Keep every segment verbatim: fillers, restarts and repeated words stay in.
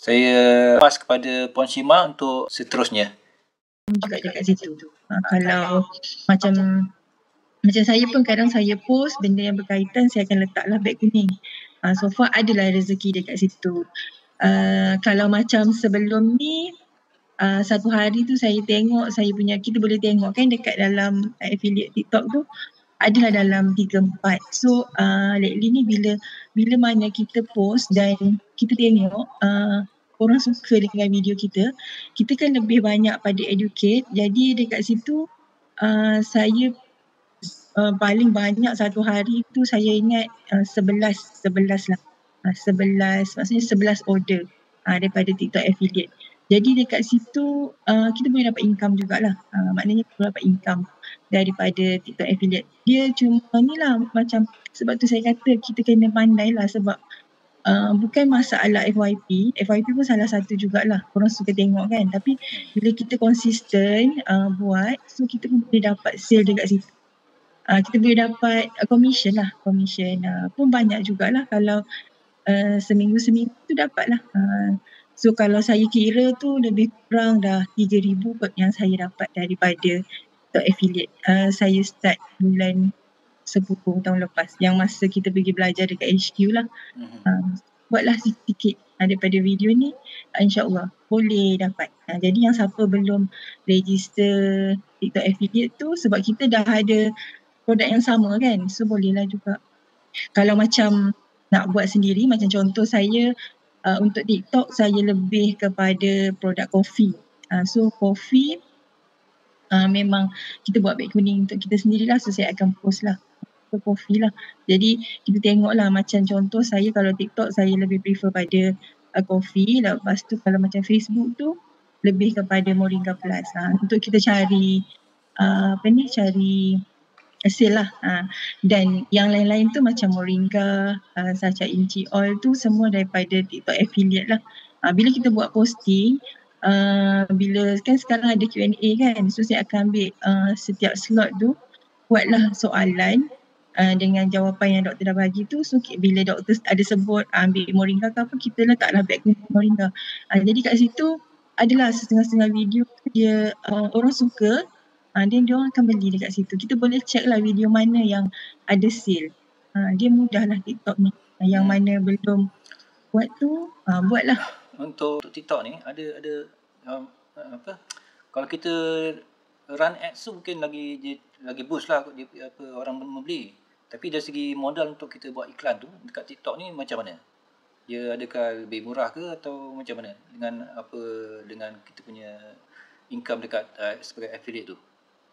Saya pas kepada Puan Shima untuk seterusnya. Juga dekat situ. Ha, kalau macam macam saya pun kadang saya post benda yang berkaitan, saya akan letaklah beg kuning. Ha, so far adalah rezeki dekat situ. Uh, kalau macam sebelum ni, uh, satu hari tu saya tengok, saya punya, kita boleh tengok kan dekat dalam affiliate TikTok tu, adalah dalam tiga empat. So uh, lately ni bila bila mana kita post dan kita tengok uh, orang suka dengan video kita, kita kan lebih banyak pada educate. Jadi dekat situ uh, saya uh, paling banyak satu hari tu saya ingat uh, sebelas lah. Uh, sebelas, maksudnya sebelas order uh, daripada TikTok affiliate. Jadi dekat situ uh, kita boleh dapat income jugalah. Uh, maknanya kita boleh dapat income daripada TikTok affiliate. Dia cuma ni lah macam, sebab tu saya kata kita kena pandai lah sebab uh, bukan masalah F Y P. F Y P pun salah satu jugalah. Orang suka tengok kan. Tapi bila kita konsisten uh, buat, so kita pun boleh dapat sale dekat situ. Uh, kita boleh dapat uh, commission lah. Commission uh, pun banyak jugalah kalau uh, seminggu-seminggu tu dapat lah. Uh, so kalau saya kira tu lebih kurang dah tiga ribu yang saya dapat daripada TikTok affiliate. Uh, saya start bulan sepuluh tahun lepas. Yang masa kita pergi belajar dekat H Q lah. Uh, buatlah sikit-sikit uh, daripada video ni. Uh, InsyaAllah boleh dapat. Uh, jadi yang siapa belum register TikTok affiliate tu, sebab kita dah ada produk yang sama kan, so bolehlah juga. Kalau macam nak buat sendiri, macam contoh saya uh, untuk TikTok, saya lebih kepada produk kopi. Uh, so kopi uh, memang kita buat beg kuning untuk kita sendirilah, so saya akan post lah ke kopi lah. Jadi kita tengok lah, macam contoh saya kalau TikTok saya lebih prefer pada uh, kopi. Lepas tu kalau macam Facebook tu lebih kepada Moringa Plus. Uh, untuk kita cari uh, apa ni, cari hasil lah. Ha. Dan yang lain-lain tu macam Moringa, uh, Sacha Inci Oil tu semua daripada TikTok affiliate lah. Uh, bila kita buat posting, uh, bila kan sekarang ada Q and A kan, so saya akan ambil uh, setiap slot tu, buatlah soalan uh, dengan jawapan yang doktor dah bagi tu. So bila doktor ada sebut uh, ambil Moringa ke apa, kita letaklah beg Moringa. Uh, jadi kat situ adalah setengah-setengah video dia uh, orang suka, uh, then dia orang akan beli dekat situ. Kita boleh check lah video mana yang ada sale. Uh, dia mudah lah TikTok ni. Uh, yang mana belum buat tu, uh, buatlah. Untuk, untuk TikTok ni ada ada um, apa? Kalau kita run ads tu mungkin lagi lagi boost lah dia, apa, orang membeli. Tapi dari segi modal untuk kita buat iklan tu dekat TikTok ni macam mana? Dia adakah lebih murah ke atau macam mana dengan apa dengan kita punya income dekat uh, sebagai affiliate tu?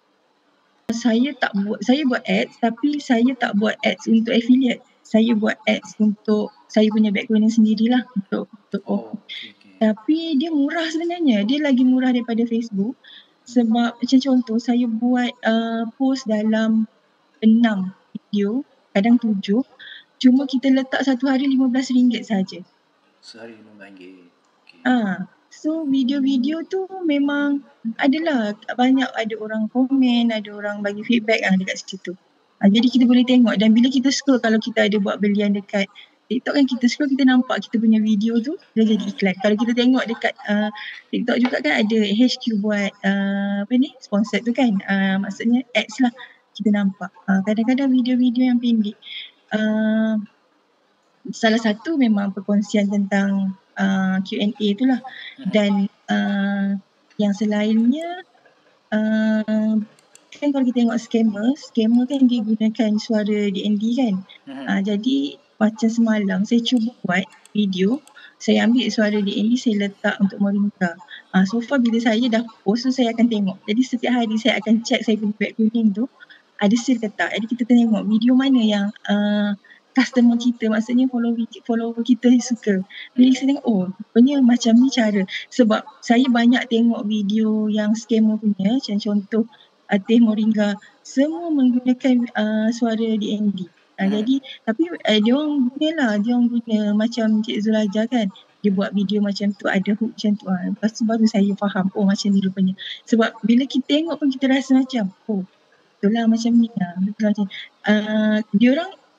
Saya tak buat, saya buat ads tapi saya tak buat ads untuk affiliate. Saya buat ads untuk saya punya beg kuning sendirilah, untuk untuk oh, okay, okay. Tapi dia murah sebenarnya. Dia lagi murah daripada Facebook. Sebab macam contoh saya buat uh, post dalam enam video, kadang tujuh. Cuma kita letak satu hari lima belas ringgit saja. Sehari lima belas ringgit. Okay. Ah, so video-video tu memang adalah banyak, ada orang komen, ada orang bagi feedback ah dekat situ. Ah, jadi kita boleh tengok, dan bila kita scroll, kalau kita ada buat belian dekat TikTok kan, kita scroll kita nampak kita punya video tu dah jadi iklan. Kalau kita tengok dekat uh, TikTok juga kan ada H Q buat uh, apa ni, sponsored tu kan, uh, maksudnya ads lah, kita nampak. Uh, kadang-kadang video-video yang pendek, uh, salah satu memang perkongsian tentang uh, Q and A tu lah. Dan uh, yang selainnya, uh, kan kalau kita tengok scammer, scammer kan dia gunakan suara D and D kan. Uh, jadi macam semalam saya cuba buat video, saya ambil suara D and D, saya letak untuk Moringa. Uh, so far bila saya dah post tu saya akan tengok. Jadi setiap hari saya akan check saya punya beg kuning tu ada sale ke tak. Jadi kita tengok video mana yang uh, customer kita, maksudnya follower, follower kita suka. Jadi saya tengok, oh rupanya macam ni cara. Sebab saya banyak tengok video yang scammer punya, macam contoh uh, teh Moringa, semua menggunakan uh, suara D and D. Uh, hmm. Jadi tapi uh, dia orang guna lah, dia orang guna macam Cik Zulaja kan, dia buat video macam tu, ada hook macam tu. Uh. Lepas tu baru saya faham, oh macam ni rupanya. Sebab bila kita tengok pun kita rasa macam, oh betul lah macam ni lah. Betul lah macam uh, dia orang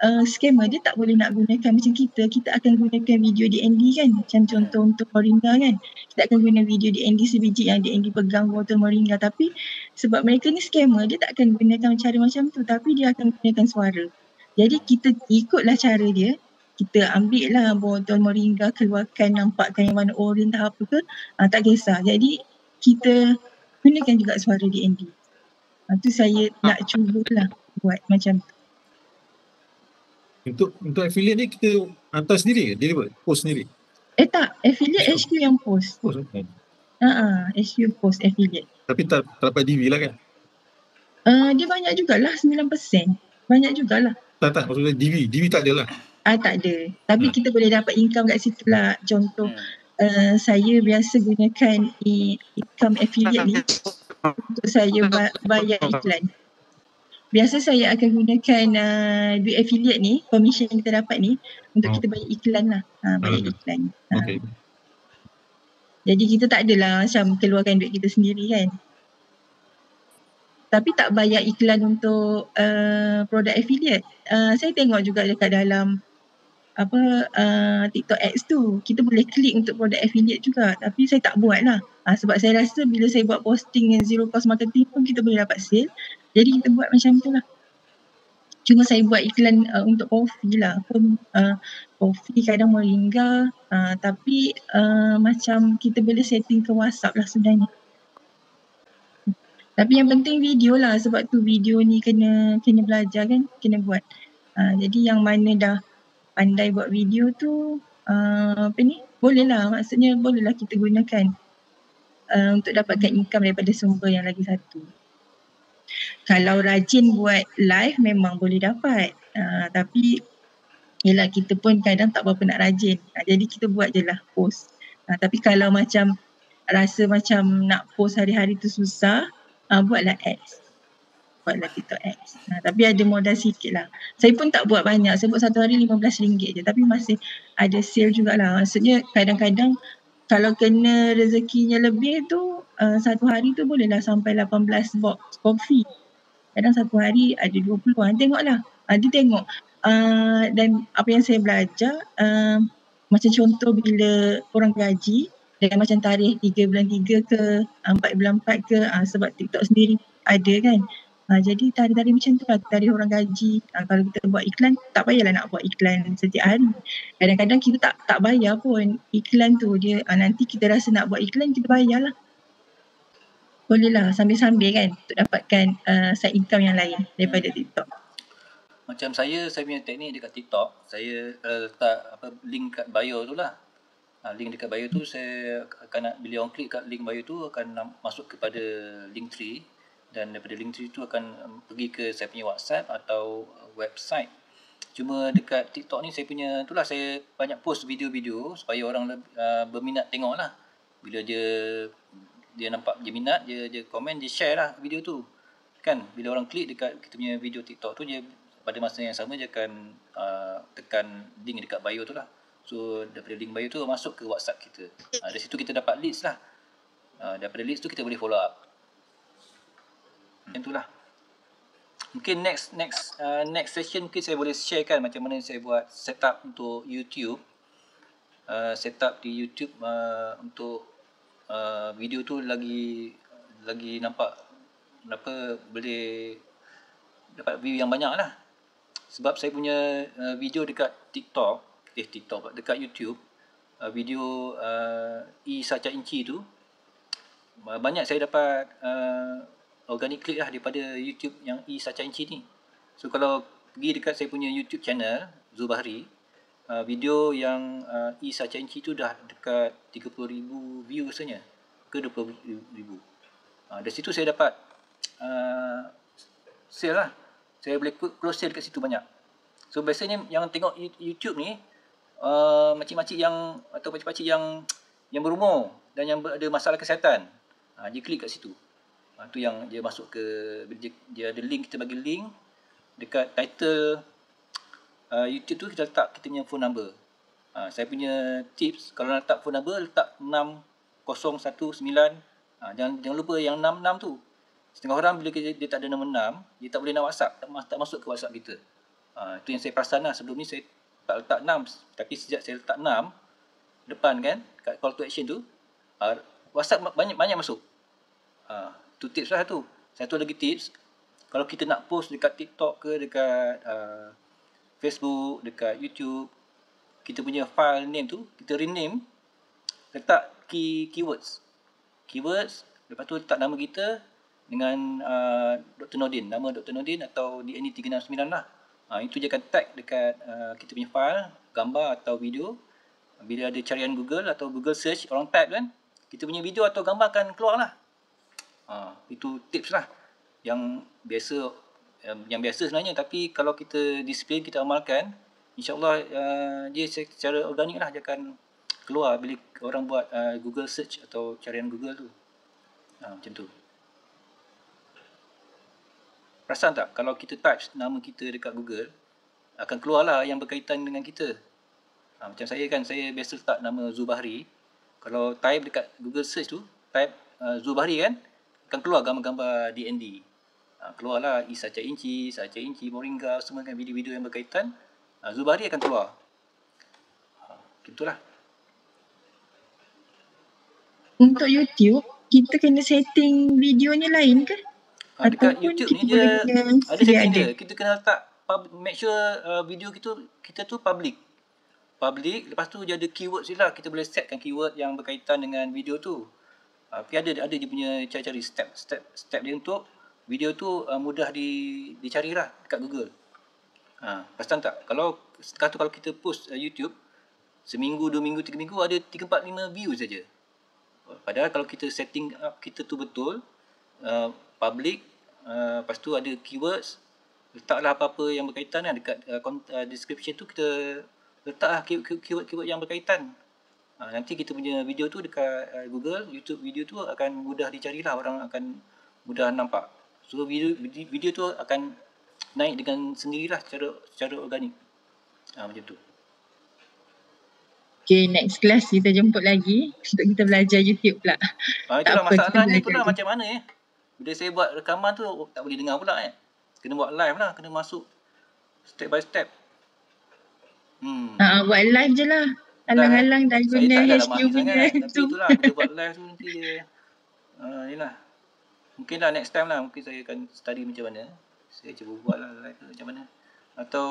uh, scammer dia tak boleh nak gunakan macam kita. Kita akan gunakan video D N D kan. Macam contoh untuk Moringa kan. Kita akan guna video D N D sebiji yang D N D pegang botol Moringa. Tapi sebab mereka ni scammer, dia tak akan gunakan cara macam tu. Tapi dia akan gunakan suara. Jadi kita ikutlah cara dia. Kita ambil lah botol Moringa, keluarkan, nampakkan yang warna oren tak apa ke. Uh, tak kisah. Jadi kita gunakan juga suara D N D. Uh, tu saya nak cubalah buat macam tu. Untuk untuk affiliate ni kita hantar sendiri ke? Deliver? Post sendiri? Eh tak, affiliate H Q yang post. Post kan? Haa, H Q post affiliate. Tapi tak, tak dapat D V lah kan? Uh, dia banyak jugalah, sembilan peratus. Banyak jugalah. Tak, tak. Maksudnya D V. D V tak ada lah. Ah, tak ada. Tapi hmm. kita boleh dapat income kat situ lah. Contoh, hmm. uh, saya biasa gunakan income affiliate ni untuk saya ba- bayar iklan. Biasa saya akan gunakan uh, duit affiliate ni, commission yang kita dapat ni untuk oh. kita bayar iklan lah. Ha, bayar uh, iklan. Ha. Okay. Jadi kita tak adalah macam keluarkan duit kita sendiri kan. Tapi tak bayar iklan untuk uh, produk affiliate. Uh, saya tengok juga dekat dalam apa uh, TikTok ads tu. Kita boleh klik untuk produk affiliate juga. Tapi saya tak buat lah. Ha, sebab saya rasa bila saya buat posting yang zero cost marketing pun kita boleh dapat sale. Jadi kita buat macam tu lah. Cuma saya buat iklan uh, untuk kopi lah. Pun uh, kopi kadang Moringa. Uh, tapi uh, macam kita boleh setting ke WhatsApp lah sebenarnya. Tapi yang penting video lah. Sebab tu video ni kena kena belajar kan. Kena buat. Uh, jadi yang mana dah pandai buat video tu. Uh, apa ni. Boleh lah. Maksudnya boleh lah kita gunakan. Uh, untuk dapatkan income daripada sumber yang lagi satu. Kalau rajin buat live memang boleh dapat. Uh, tapi yelah kita pun kadang tak berapa nak rajin. Uh, jadi kita buat je lah post. Uh, tapi kalau macam rasa macam nak post hari-hari tu susah, uh, buatlah ads. Buatlah TikTok ads. Uh, tapi ada modal sikit lah. Saya pun tak buat banyak. Saya buat satu hari lima belas ringgit je. Tapi masih ada sale jugalah. Maksudnya kadang-kadang kalau kena rezekinya lebih tu, uh, satu hari tu bolehlah sampai lapan belas box kopi. Kadang satu hari ada dua puluh. Tengoklah. Uh, dia tengok. Uh, dan apa yang saya belajar, uh, macam contoh bila orang gaji, dan macam tarikh tiga bulan tiga ke, empat bulan empat ke, uh, sebab TikTok sendiri ada kan. Uh, jadi tarikh-tarikh macam tu lah, tarikh orang gaji. Uh, kalau kita buat iklan, tak payahlah nak buat iklan setiap hari. Kadang-kadang kita tak tak bayar pun iklan tu. Dia uh, nanti kita rasa nak buat iklan, kita bayar lah. Bolehlah sambil-sambil kan untuk dapatkan uh, side income yang lain daripada hmm. TikTok. Macam saya, saya punya teknik dekat TikTok, saya uh, letak apa link kat bio tu lah. Uh, link dekat bio tu saya akan nak, bila orang klik kat link bio tu akan masuk kepada link tree, dan daripada link tree tu akan um, pergi ke saya punya WhatsApp atau website. Cuma dekat TikTok ni saya punya tu lah, saya banyak post video-video supaya orang uh, berminat tengok lah. Bila dia dia nampak dia minat, dia dia komen, dia share lah video tu kan. Bila orang klik dekat kita punya video TikTok tu, dia pada masa yang sama dia akan uh, tekan link dekat bio tu lah. So daripada link bio tu masuk ke WhatsApp kita. uh, Dari situ kita dapat leads lah. uh, Daripada leads tu kita boleh follow up. Macam tu lah. Mungkin next next uh, next session mungkin saya boleh share kan macam mana saya buat setup untuk YouTube. uh, Setup di YouTube uh, untuk Uh, video tu lagi lagi nampak apa boleh dapat view yang banyak lah. Sebab saya punya uh, video dekat TikTok eh TikTok dekat YouTube, uh, video uh, E Sacha Inci tu uh, banyak saya dapat uh, organic click lah daripada YouTube yang E Sacha Inci ni. So kalau pergi dekat saya punya YouTube channel Zubahri, Uh, video yang uh, E Sacha Inci tu dah dekat tiga puluh ribu view rasanya ke dua puluh ribu. Uh, dari situ saya dapat uh, sale lah. Saya boleh close sale dekat situ banyak. So biasanya yang tengok YouTube ni uh, makcik-makcik yang atau pakcik-pakcik yang yang berumur dan yang ada masalah kesihatan, uh, dia klik kat situ. Uh, tu yang dia masuk ke dia, dia ada link, kita bagi link dekat title Uh, YouTube tu kita letak kita punya phone number. Uh, saya punya tips, kalau nak letak phone number, letak enam kosong satu sembilan. Uh, jangan jangan lupa yang enam enam tu. Setengah orang bila dia, dia tak ada nombor enam, dia tak boleh nak WhatsApp, tak, tak masuk ke WhatsApp kita. Uh, itu yang saya perasan lah. Sebelum ni saya tak letak enam. Tapi sejak saya letak enam depan kan, kat call to action tu, uh, WhatsApp banyak banyak masuk. Uh, tu tips lah tu. Satu lagi tips, kalau kita nak post dekat TikTok ke, dekat uh, Facebook, dekat YouTube, kita punya file name tu, kita rename, letak key keywords. Keywords, lepas tu letak nama kita dengan uh, Doktor Nordin, nama Doktor Nordin atau D N D tiga enam sembilan lah. Uh, itu je akan tag dekat uh, kita punya file, gambar atau video. Bila ada carian Google atau Google search, orang type kan, kita punya video atau gambar akan keluar lah. Uh, itu tips lah yang biasa um, yang biasa sebenarnya, tapi kalau kita disiplin, kita amalkan, insyaAllah uh, dia secara organik lah dia akan keluar bila orang buat uh, Google search atau carian Google tu. Uh, macam tu. Perasan tak kalau kita type nama kita dekat Google, akan keluarlah yang berkaitan dengan kita. Ha, macam saya kan, saya biasa letak nama Zubahri. Kalau type dekat Google search tu, type uh, Zubahri kan, akan keluar gambar-gambar D N D. Ha, keluarlah Isaca Inci, Saca Inci, Moringa, semua kan video-video yang berkaitan. Ha, Zubahri akan keluar. Ha, gitulah. Untuk YouTube, kita kena setting videonya lain ke? Ha, dekat Ataupun YouTube kita ni dia boleh ada sedia setting ada? dia. Kita kena letak, pub, make sure uh, video kita, kita tu public. Public, lepas tu dia ada keyword je lah. Kita boleh setkan keyword yang berkaitan dengan video tu. Uh, tapi ada ada dia punya cari-cari step step step dia untuk video tu uh, mudah di dicari lah dekat Google. Ha, perasan tak? Kalau kata kalau kita post uh, YouTube seminggu, dua minggu, tiga minggu ada tiga, empat, lima view saja. Padahal kalau kita setting up kita tu betul, uh, public, uh, lepas tu ada keywords, letaklah apa-apa yang berkaitan lah dekat uh, uh, description tu, kita letaklah keyword-keyword yang berkaitan. Ha, nanti kita punya video tu dekat uh, Google, YouTube video tu akan mudah dicarilah, orang akan mudah nampak. So video video tu akan naik dengan sendirilah secara secara organik. Ha, macam tu. Okay, next class kita jemput lagi untuk kita belajar YouTube pula. Ha, itulah masalahnya pula macam mana eh. Bila saya buat rekaman tu tak boleh dengar pula eh. Kena buat live lah, kena masuk step by step. Hmm. Ha, buat live je lah. Alang-alang dah guna H Q punya tu. Tapi itulah, bila buat live tu nanti dia, uh, yelah. Mungkin lah next time lah, mungkin saya akan study macam mana. Saya cuba buat lah live tu macam mana. Atau,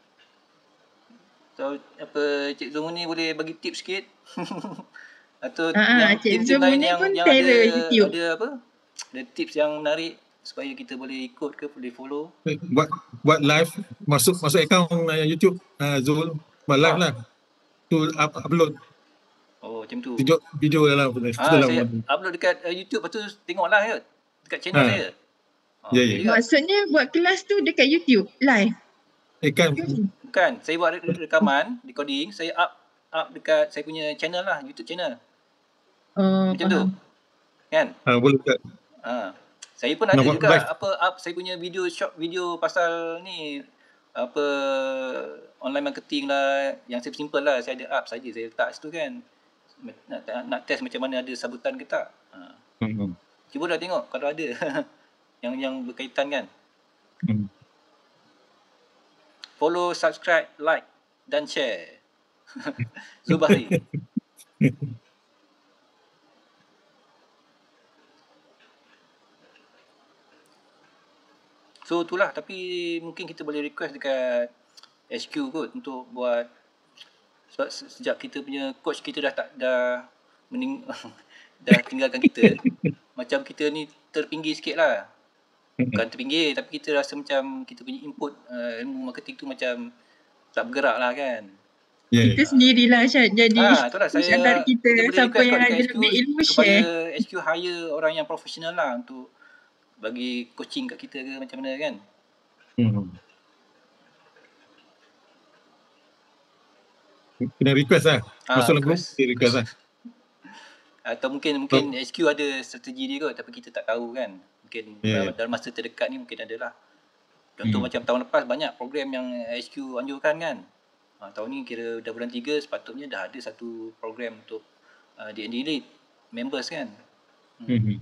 atau apa, Cik Zomu ni boleh bagi tips sikit. Atau ha, yang tim-tim lain yang, yang ada, ada apa, ada tips yang menarik supaya kita boleh ikut ke, boleh follow. Buat buat live, masuk masuk akaun uh, YouTube uh, Zul, buat live ha. lah. Tu up, upload. Oh, macam tu. Video, video dalam. Ah, dalam saya upload, upload dekat uh, YouTube, lepas tu tengok lah ya. Dekat channel ha. saya. Oh, ya, ya. Maksudnya buat kelas tu dekat YouTube live? Eh kan. Bukan, saya buat rekaman, recording, saya up up dekat saya punya channel lah, YouTube channel. Oh, macam faham. Tu. Kan? Ah, boleh tak? Ah. Saya pun ada juga live. Apa up saya punya video short video pasal ni apa online marketing lah, yang simple lah, saya ada up saja, saya letak situ kan. Nak, nak test macam mana ada sabutan ke tak. Ha. Hmm. Cuba dah tengok kalau ada yang yang berkaitan kan. Hmm. Follow, subscribe, like dan share. Zubahri. So itulah, tapi mungkin kita boleh request dekat H Q kot untuk buat, sebab sejak kita punya coach kita dah tak dah mening dah tinggalkan kita, macam kita ni terpinggir sikit lah. Bukan terpinggir, tapi kita rasa macam kita punya input uh, ilmu marketing tu macam tak bergerak lah kan. Yeah. Kita sendirilah Syed jadi ha, itulah, saya, antara kita, kita siapa yang ada H Q, lebih ilmu kepada share. H Q hire orang yang profesional lah untuk bagi coaching kat kita ke macam mana kan. Hmm. Kena request lah. Ha, masuk lagu, request lah. Atau mungkin mungkin oh. H Q ada strategi dia kot, tapi kita tak tahu kan. Mungkin yeah. dalam masa terdekat ni mungkin ada lah. Contoh hmm. macam tahun lepas banyak program yang H Q anjurkan kan. Ha, tahun ni kira dah bulan tiga, sepatutnya dah ada satu program untuk uh, D N D Elite members kan. Hmm. Hmm.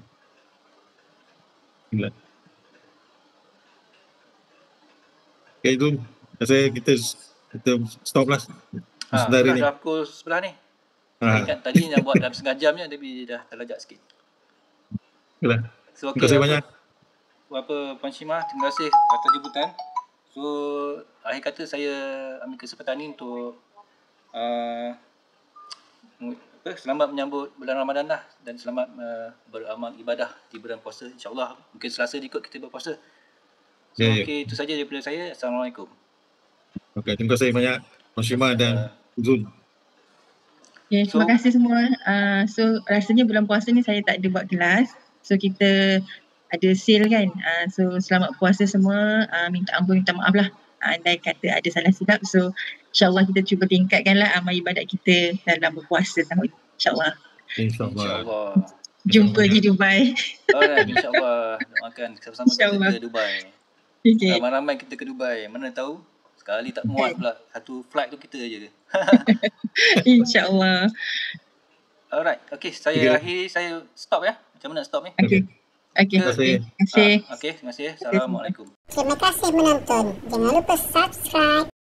Okay, itu Saya kita kita stop lah. Ha, Sebentar dah, ni. dah pukul sebelah ni. Ha. Ingat tadi nak buat dalam setengah jam je tapi dah terlajak sikit. Itulah. So, Terima kasih apa, banyak. Apa Puan Shimah, terima kasih atas jemputan. So, akhir kata saya ambil kesempatan ni untuk uh, apa, selamat menyambut bulan Ramadan lah dan selamat uh, beramal ibadah di bulan puasa, insyaAllah. Mungkin Selasa ikut kita berpuasa. So, Ya, ya. okey, itu saja daripada saya. Assalamualaikum. Okey, terima kasih banyak Puan Shimah dan Zul. Okay, terima So- kasih semua. Uh, so rasanya bulan puasa ni saya tak ada buat kelas. So kita ada sale kan. Uh, so selamat puasa semua. Uh, minta ampun, minta maaf lah. Uh, andai kata ada salah silap. So insyaAllah kita cuba tingkatkanlah amal ibadat kita dalam berpuasa tahun ini. InsyaAllah. InsyaAllah. InsyaAllah. Jumpa di Dubai. Alright, insyaAllah. Doakan sama-sama kita InsyaAllah. ke Dubai. Okay. Ramai-ramai kita ke Dubai. Mana tahu sekali tak muat pula. Satu flight tu kita je. InsyaAllah. Alright, okay. Saya Okay. akhiri, saya stop ya. Macam mana nak stop ni? Okay. Okay. Terima kasih. Terima kasih. Ah, okay, terima kasih. Assalamualaikum. Terima kasih menonton. Jangan lupa subscribe.